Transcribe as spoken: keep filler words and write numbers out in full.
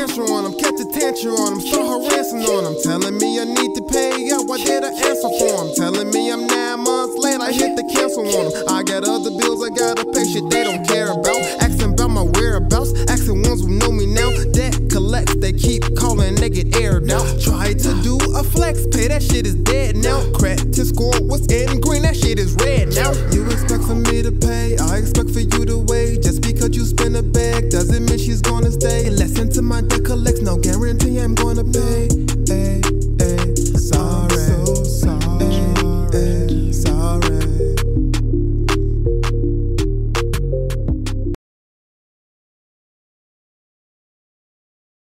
pressure on them, catch attention on them, start harassing on them. Telling me I need to pay out, why did I answer for them? Telling me I'm nine months late, I hit the cancel on them. I got other bills I gotta pay, shit they don't care about. Asking about my whereabouts, asking ones who know me now. Debt collects, they keep calling, they get aired out. Try to do a flex pay, that shit is dead now. Crack to score, what's in green, that shit is red now. You expect for me to pay, I expect for